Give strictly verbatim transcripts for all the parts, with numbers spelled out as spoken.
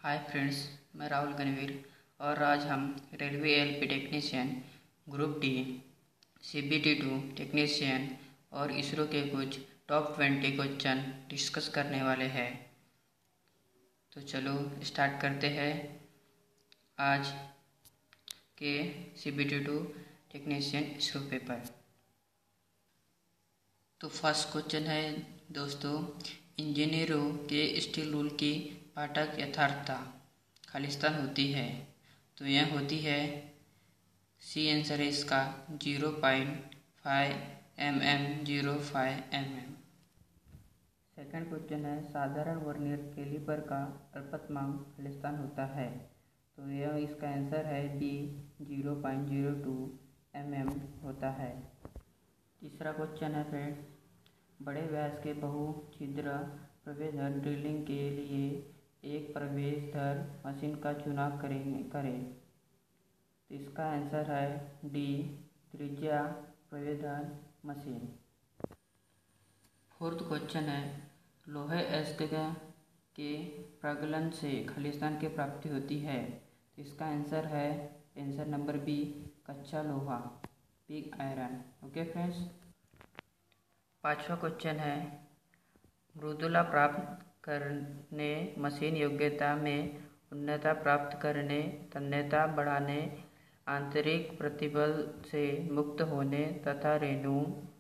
Hi friends, मैं राहुल गणवीर और आज हम railway LP technician, group D, CBT two technician और इसरो के कुछ टॉप ट्वेंटी क्वेश्चन डिस्कस करने वाले हैं। तो चलो स्टार्ट करते हैं आज के CBT two technician ISRO paper. तो फर्स्ट क्वेश्चन है दोस्तों, इंजीनियरों के स्टील रूल की पाठक यथार्थता खालिस्तान होती है। तो यह होती है सी आंसर है इसका zero point five M M zero five M M. Second question है, साधारण वर्नियर कैलिपर का अल्पतमांक खालिस्तान होता है। तो यह इसका आंसर है D zero point zero two M M होता है। तीसरा क्वेश्चन है फ्रेंड्स, बड़े व्यास के बहु छिद्र प्रवेशधर ड्रिलिंग के लिए एक प्रवेशधर मशीन का चुनाव करेंगे करें। तो इसका आंसर है डी त्रिज्या प्रवेशधर मशीन। फोर्थ क्वेश्चन है, लोहे अयस्क के प्रगलन से खालिस्तान की प्राप्ति होती है। तो इसका आंसर है आंसर नंबर बी कच्चा लोहा, पिग आयरन। Okay friends. पांचवा क्वेश्चन है, मृदुला प्राप्त करने मशीन योग्यता में उन्नता प्राप्त करने, तन्यता बढ़ाने, आंतरिक प्रतिबल से मुक्त होने तथा रेणु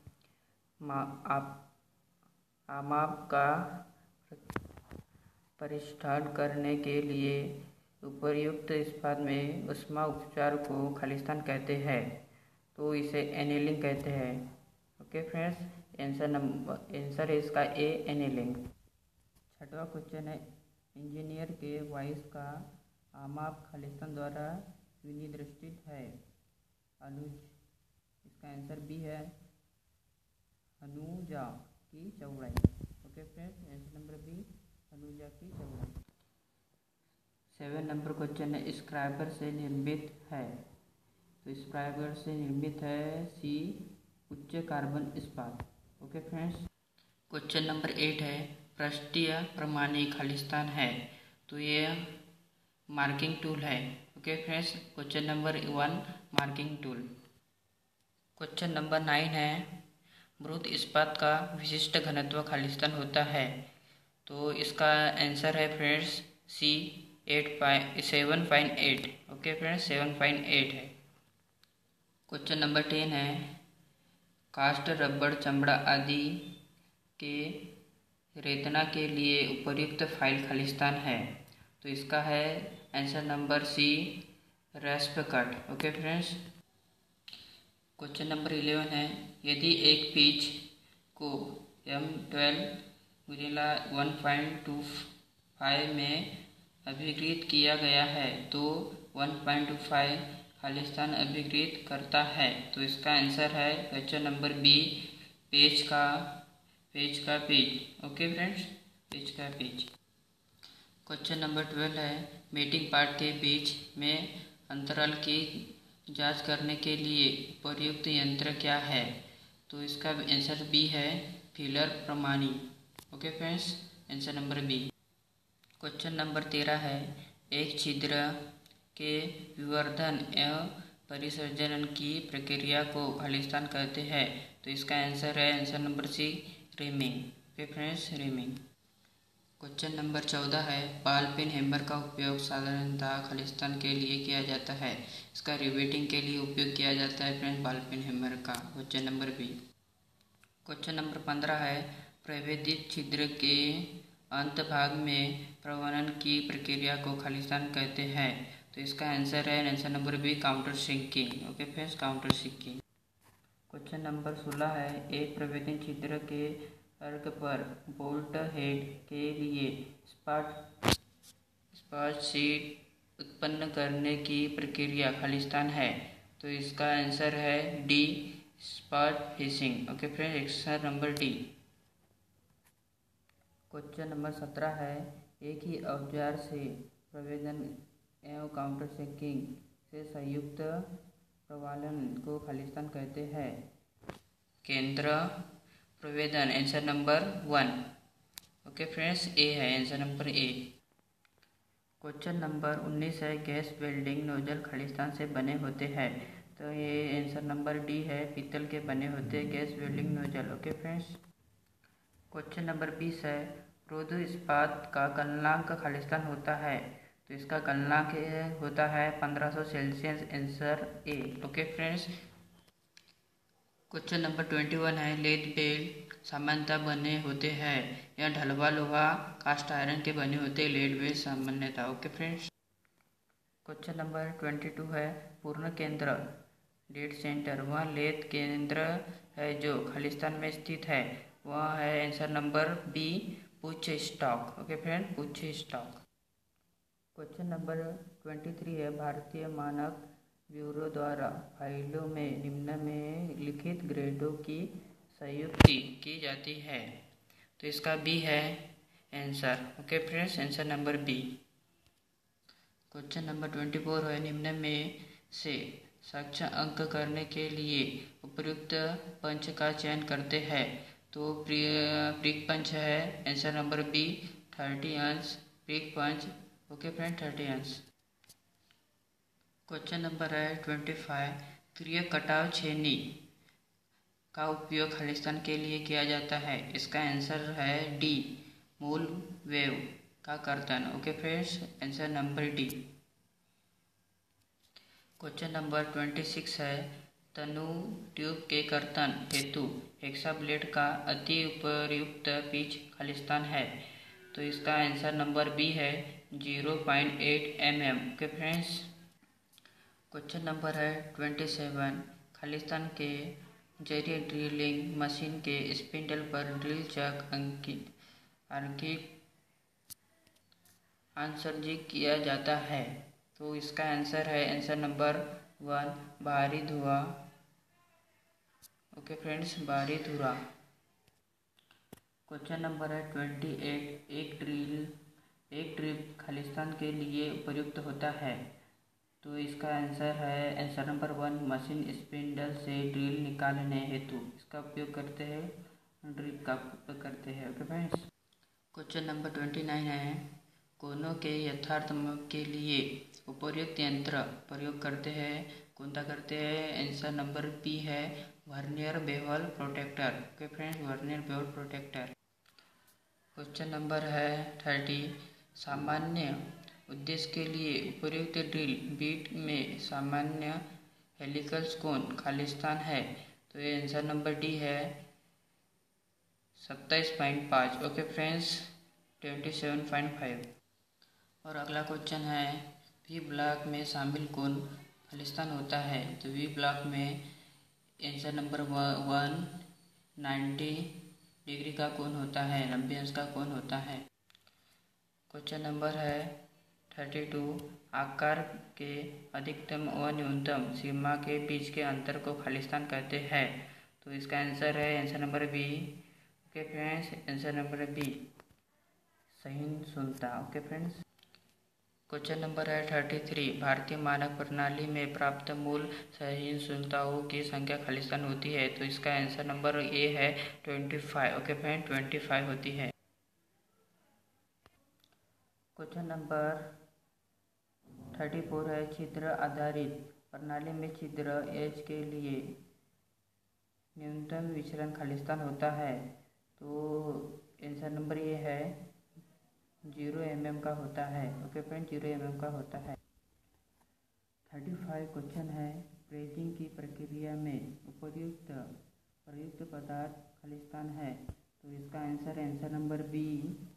आमाप का परिष्ठान करने के लिए उपर्युक्त इस्पात में ऊष्मा उपचार को खालिस्तान कहते हैं। तो इसे एनीलिंग कहते हैं। Okay friends, answer number answer है इसका ए एनीलिंग। छठवां क्वेश्चन है, इंजीनियर के वॉइस का आमाप खालिस्तान द्वारा विनिर्दिष्ट है। अनुज, इसका आंसर बी है अनुजा की चौड़ाई। Okay friends, answer number B अनुजा की चौड़ाई। सेवन नंबर क्वेश्चन है, स्क्राइबर से निर्मित है। तो स्क्राइबर से निर्मित है सी उच्च कार्बन इस्पात। Okay friends. Question number eight है, पृष्ठीय प्रमाणी खालिस्तान है। तो ये मार्किंग टूल है। Okay friends. Question number one marking tool. Question number nine है, मृत इस्पात का विशिष्ट घनत्व खालिस्तान होता है। तो इसका आंसर है friends C eight point seven point eight. Okay friends, seven point eight है। क्वेश्चन नंबर टेन है, कास्ट रबड़ चमड़ा आदि के रेतना के लिए उपयुक्त फाइल खालिस्तान है। तो इसका है आंसर नंबर सी रेस्प कट। Okay friends. Question number eleven है, यदि एक पिच को एम ट्वेल्व गुणिला वन पॉइंट टू फाइव में अभिकृत किया गया है तो वन पॉइंट टू फाइव खालिस्तान अभिकृत करता है। तो इसका आंसर है क्वेश्चन नंबर बी पेज का पेज का पेज। ओके फ्रेंड्स, पेज का पेज। क्वेश्चन नंबर ट्वेल्व है, मेटिंग पार्ट के बीच में अंतराल की जांच करने के लिए उपयुक्त यंत्र क्या है। तो इसका आंसर बी है फीलर प्रमाणी। Okay friends, answer number B. Question number तेरह है, एक छिद्र के विवर्धन एवं परिसर्जन की प्रक्रिया को खालिस्तान कहते हैं। तो इसका आंसर है answer number C reaming. Okay friends, reaming. Question number चौदह है, बॉल पेन हैमर का उपयोग साधारणतः खालिस्तान के लिए किया जाता है। इसका रिवेटिंग के लिए उपयोग किया जाता है फ्रेंड्स बॉल पेन हैमर का। Question number B. Question number पंद्रह है, प्रवेदित छिद्र के अंत भाग में प्रवहन की प्रक्रिया को खालिस्तान कहते हैं। तो इसका आंसर है answer number B countersinking. Okay friends, countersinking. Question number सोलह है, एक प्रवेदित छिद्र के अर्क पर बोल्ट हेड के लिए स्पाट स्पाट शीट उत्पन्न करने की प्रक्रिया खालिस्तान है। तो इसका आंसर है D spot facing. Okay friends, answer number D. Question number सत्रह है, एक ही औजार से प्रवेदन एवं काउंटर सिंकिंग से संयुक्त प्रवालन को खालिस्तान कहते हैं। केंद्र प्रवेदन answer number one. Okay friends, A है answer number A. Question number उन्नीस है, गैस वेल्डिंग नोजल खालिस्तान से बने होते हैं। तो ये आंसर नंबर डी है, पीतल के बने होते हैं gas welding nozzle. Okay friends. Question number बीस है, रोधु इस्पात का गलनांक खालिस्तान होता है। तो इसका गलनांक होता है पंद्रह सौ Celsius. Answer A. Okay friends. Question number twenty one है, लेद बेल्ट सामान्यतः बने होते हैं या ढलवा लोहा कास्ट आयरन के बने होते हैं लेड बेल्ट सामान्यतः। Okay friends. Question number twenty two है, पूर्ण केंद्र डेड सेंटर वह लेद केंद्र है जो खालिस्तान में स्थित है। वह है आंसर नंबर बी, पुच्छ स्टॉक। ओके फ्रेंड, पुच्छ stock. Question number twenty three है, भारतीय मानक ब्यूरो द्वारा फाइलों में निम्न में लिखित ग्रेडों की संयुक्ति की जाती है। तो इसका बी है answer. Okay friends, answer number B. Question number twenty four है, निम्न में से साक्ष्य अंक करने के लिए उपयुक्त पंच का चयन करते हैं। तो प्रिक पंच है आंसर नंबर बी, थर्टी अंश prick punch. Okay friend, thirty अंश। क्वेश्चन नंबर है ट्वेंटी फाइव, क्रिय कटाव छेनी का उपयोग खालिस्तान के लिए किया जाता है। इसका आंसर है डी, मूल वेव का कर्तन। Okay friends, answer number D. Question number twenty six है, तनु ट्यूब के कर्तन हेतु हेक्सा ब्लेड का अति उपयुक्त पिच खालिस्तान है। तो इसका आंसर नंबर बी है, zero point eight M M. Okay friends. Question number है ट्वेंटी सेवन, खालिस्तान के जरिए ड्रिलिंग मशीन के स्पिंडल पर ड्रिल चक अंकित अंकित आंसर्जित किया जाता है। तो इसका आंसर है आंसर नंबर वन, बाहरी धुआं। ओके फ्रेंड्स, बाहरी धुआं। क्वेश्चन नंबर है ट्वेंटी एट, एक ड्रिल एक ड्रिप खालिस्तान के लिए उपयुक्त होता है। तो इसका आंसर है answer number one, machine spindle से ड्रिल निकालने हेतु इसका उपयोग करते हैं, ड्रिप का उपयोग करते हैं। Okay friends. Question number twenty nine है, कोनों के यथार्थ माप के लिए उपयुक्त यंत्र प्रयोग करते हैं, कौन सा करते हैं। आंसर नंबर बी है, vernier bevel protractor. Okay friends, vernier bevel protractor. Question number है थर्टी, सामान्य उद्देश्य के लिए उपयुक्त ड्रिल बीट में सामान्य हेलिकल्स कोण खालिस्तान है। तो ये आंसर नंबर डी है, सत्ताईस पॉइंट पाँच। Okay friends, twenty seven point five. और अगला क्वेश्चन है, वी ब्लॉक में शामिल कोण खालिस्तान होता है। तो वी ब्लॉक में answer number one, ninety degree का कोण होता है, नब्बे अंश का कोण होता है। क्वेश्चन नंबर है थर्टी टू, आकार के अधिकतम व न्यूनतम सीमा के बीच के अंतर को खालिस्तान कहते हैं। तो इसका आंसर है answer number B. Okay friends, answer number B, सहिष्णुता। Okay friends. क्वेश्चन नंबर है थर्टी थ्री, भारतीय मानक प्रणाली में प्राप्त मूल सहिष्णुताओं की संख्या खालिस्तान होती है। तो इसका आंसर नंबर ए है, twenty five. Okay friend, twenty five होती है। क्वेश्चन नंबर थर्टी फोर है, छिद्र आधारित प्रणाली में छिद्र एच के लिए न्यूनतम विचलन खालिस्तान होता है। तो आंसर नंबर ये है, जीरो एम एम का होता है। Okay friend, zero M M का होता है। थर्टी फाइव क्वेश्चन है, प्रेसिंग की प्रक्रिया में उपयुक्त प्रयुक्त पदार्थ खालिस्तान है। तो इसका आंसर आंसर नंबर बी,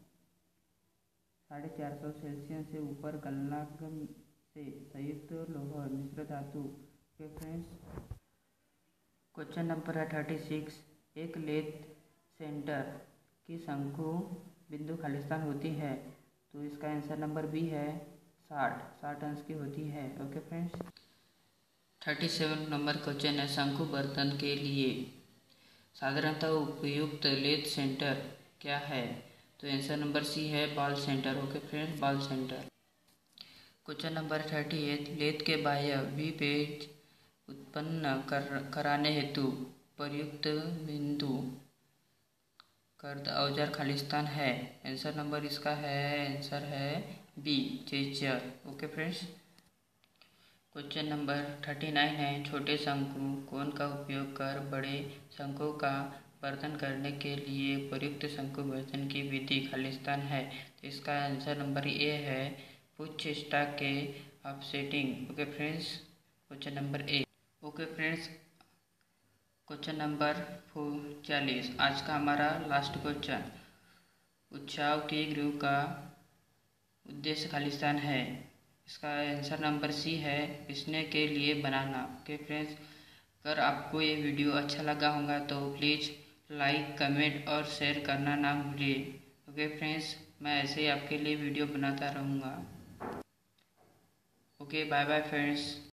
साढ़े चार सौ सेल्सियस से ऊपर गलनांक से संयुक्त लौह मिश्र धातु। के फ्रेंड्स। क्वेश्चन नंबर है थर्टी सिक्स, एक लेथ सेंटर की शंकु बिंदु खालिस्तान होती है। तो इसका आंसर नंबर बी है, साठ साठ अंश की होती है। Okay friends. Thirty seven number question है, शंकु बर्तन के लिए साधारणतः उपयुक्त लेथ सेंटर क्या है। तो आंसर नंबर सी है, ball centre. Okay friends, ball centre. Question number thirty eight, lathe के बाह्य वी पेज उत्पन्न कर कराने हेतु प्रयुक्त बिंदु कर्द औजार खालिस्तान है। आंसर नंबर इसका है आंसर है B chair. Okay friends, question number thirty nine है छोटे शंकु कोण का उपयोग कर बड़े शंकु का वर्धन करने के लिए प्रयुक्त शंकु वर्धन की विधि खालिस्तान है। तो इसका आंसर नंबर ए है पुच्छ स्टॉक के offsetting. Okay friends, question number A. Okay friends, question number चालीस आज का हमारा लास्ट क्वेश्चन। उत्सव के गृह का उद्देश्य खालिस्तान है। इसका आंसर नंबर सी है पिसने के लिए बनाना। ओके फ्रेंड्स, अगर आपको ये वीडियो अच्छा लगा होगा तो प्लीज़ लाइक कमेंट और शेयर करना ना भूलिए। ओके फ्रेंड्स, मैं ऐसे ही आपके लिए वीडियो बनाता रहूँगा। Okay, bye bye friends.